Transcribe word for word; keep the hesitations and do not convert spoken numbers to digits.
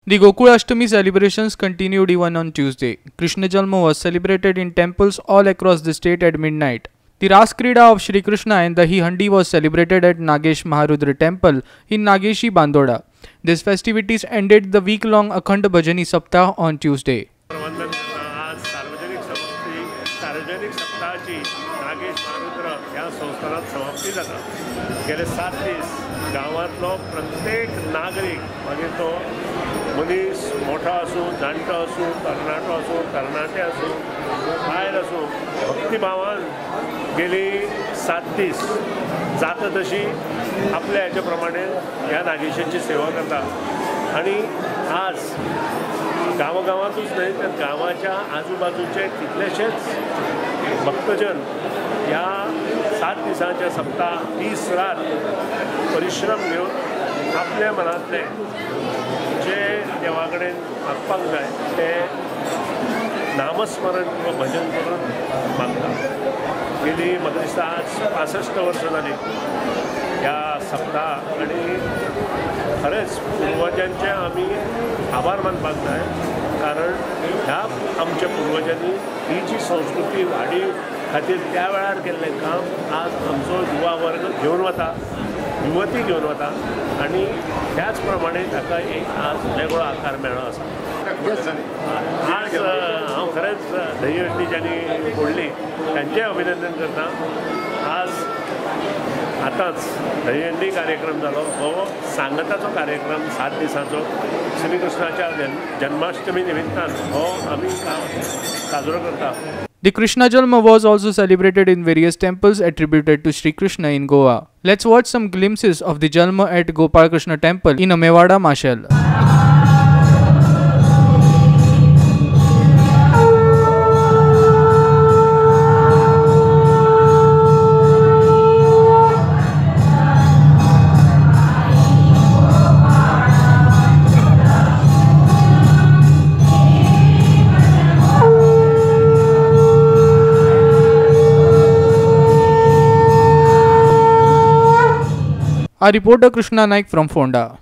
The Gokul Ashtami celebrations continued even on Tuesday. Krishna Jalma was celebrated in temples all across the state at midnight. The Ras Krida of Shri Krishna and the Handi was celebrated at Nagesh Maharudra Temple in Nageshi, Bandoda. These festivities ended the week-long Akhand Bhajani Saptah on Tuesday. सार्वजनिक सप्ताहाची नागेश महारुद्र ह्या संस्थानात समाप्ती जाता. गेले सात दीस गांवांतलो प्रत्येक नागरीक मागीर तो मनीस मोठो आसूं जाणटो आसूं तरणाटो आसूं तरणाटे आसूं बायल आसूं भक्तिभावान गेली सात दीस जाता तशी आपल्या हेच्या प्रमाणे ह्या नागेशाची सेवा करता. आणि आज गांवागांवांतूच न्हय तर गांवाच्या आजूबाजूचे कितलेशेच भक्तजन ह्या सात दिसांच्या सप्ताह दीस रात परिश्रम घेवन आपल्या मनांतले जे देवा कडेन मागपाक जाय ते नामस्मरण किंवा भजन करून मागता. गेली म्हाका दिसता आज पासश्ट वर्सां जाली ह्या सप्ताह. आणि खरेंच पुर्वजांचे आमी आभार मानपाक जाय, कारण ह्या आमच्या पुर्वजांनी ही जी संस्कृती वाडी खातीर त्या वेळार केल्लें काम आज आमचो युवा वर्ग घेवन वता, युवती घेवन वता. आणि त्याच प्रमाणे ताका एक आज वेगळो आकार मेळ्ळो आसा. आज हांव खरेंच दहीहंडी ज्यांनी फोडली त्यांचें अभिनंदन करता. आज आतांच दहीहंडी कार्यक्रम जालो, हो सांगताचो कार्यक्रम सात दिसांचो श्री कृष्णाच्या जन्माष्टमी निमित्तान हो आमी साजरो करता. The Krishna Jalma was also celebrated in various temples attributed to Sri Krishna in Goa. Let's watch some glimpses of the Jalma at Gopal Krishna Temple in Amewada, Mashal. Our reporter Krishna Naik from Fonda.